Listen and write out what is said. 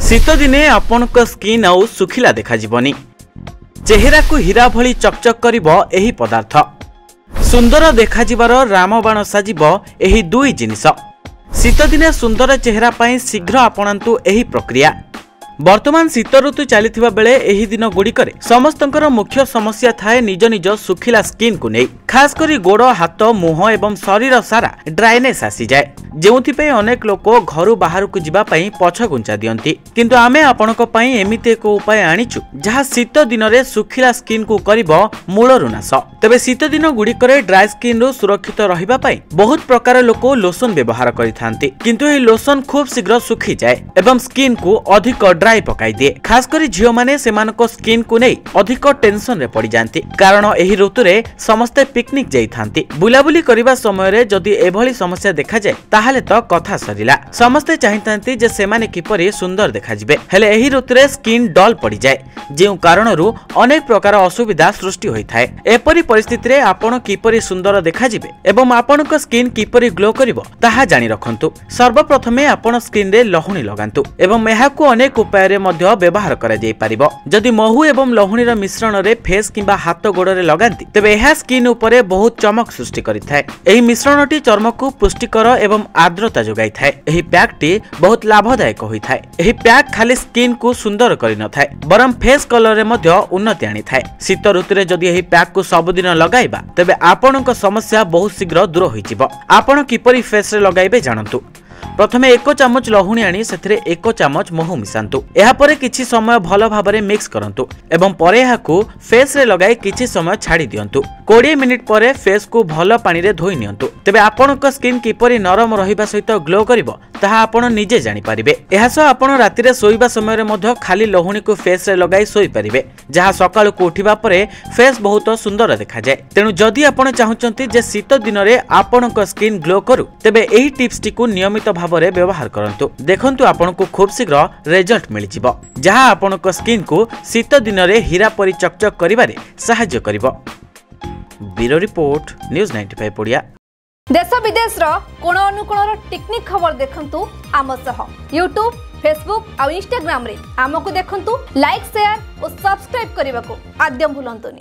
शीत दिने आपणक स्किन आउ सुखिला देखा जीवनी। चेहरा को हीरा भली चकचक करिबो एही पदार्थ। सुंदर देखा जिबार रामबाण साजिबो एही दुई जिनिस। शीत दिने सुंदर चेहरा पाई शीघ्र आपणांतु एही प्रक्रिया। वर्तमान शीत ऋतु चलीथिबा बेले एही दिन गुड़िकरे समस्तंकर मुख्य समस्या थाए निज निज सुखिला स्किन को नहीं। खास करी गोड़ हाथ मुह एवं शरीर सारा ड्राइनेस आसी जाए, जेउथिपे अनेक लोक घर बाहर को जिबा पई पछगुंचा दियंती। किंतु आमे आपणक पई एमिते एक उपाय आनिचु जहा शीत दिन रे सुखिला स्किन को करिबो मूलरु नाश। तबे शीत दिन गुड़िकरे ड्राई स्किन रु सुरक्षित रहिबा पई बहुत प्रकार लोक लोशन व्यवहार करिथांती, किंतु एही लोशन खूब शीघ्र सुखी जाए एवं स्किन को अधिक ड्राई पकाई दिए। खास करी झियो माने सेमानको स्किन को नहीं अधिक टेंशन रे पड़ी जांती, कारण एही ऋतु रे समस्ते पिकनिक जाइथांती। बुलाबुली करिबा समय रे जदि एभली समस्या देखा जाए ताहाले तो कथा सरिला। समस्ते चाहिथांती जे सेमाने किपरि सुंदर देखा जिबे, हेले एही ऋतु रे स्किन डल पड़ी जाए, जेउ कारणरू अनेक प्रकार असुविधा सृष्टि होई थाए। एपरि परिस्थिति रे आपण किपरि सुंदर देखा जिबे एवं आपणक स्किन किपरि ग्लो करिवो ताहा जानि रखंतु। सर्वप्रथमे आपण स्किन रे लहुणी लगांतु एवं एहाकु अनेक उपाय रे मध्य व्यवहार करा जाई परिबो। जदि महू एवं लहुणीर मिश्रण रे फेस किंबा हाथ गोड़ रे लगांती तबे एहा स्किन उपरे बहुत चमक सृष्टि करिथाए। एही मिश्रणटी चर्म को पुष्टिकर एवं आर्द्रता जोगाई थाए। एही पैकटी बहुत लाभदायक होई थाए। एही पैक खाली स्किन को सुंदर करि न थाए, बरम फेस कलर रे मध्य उन्नति आनी थाए। शीत ऋतु रे जदि एही पैक को सबदिन लगाइबा तबे आपणक समस्या बहुत शीघ्र दूर होई जिवो। आपण किपरि फेस रे लगाइबे जानंतु। प्रथमे 1 चामच लहुणी आनी सेथिरे 1 चामच महू मिसांतु। एहा परे किछि समय भलो भाबरे मिक्स करंतु एवं परे एहाकु फेस रे लगाई किछि समय छाडी दियंतु। 20 मिनिट परे फेस को भलो पानी रे धोई नियंतु। तबे आपणक स्किन किपरि नरम रहिबा सहित ग्लो करिवो ताहा आपण निजे जानि परिबे। एहासो आपण राति रे सोइबा समय रे मध्य खाली लहुणी को फेस रे लगाई सोई परिबे, जहा सकाळ को उठिबा परे फेस बहुत सुंदर देखा जाय। तेनु जदि आपण चाहुचंती जे शीत दिन रे आपणक स्किन ग्लो करू तबे एही टिप्स टी को नियमित भाबरे व्यवहार करंतु। देखंतु आपनको खूब शीघ्र रिजल्ट मिल जिवो, जहा आपणक स्किन को शीत दिन रे हीरा परि चकचक करिबारे सहाय्य करिवो। Bureau report news 95 Odia. देश विदेश रो कोण अनुकोण टेक्निक खबर देखंतु आम सह यूट्यूब, फेसबुक और इंस्टाग्राम रे आमको देखंतु। लाइक, शेयर और सब्सक्राइब करने को आद्य भूलंतुनी।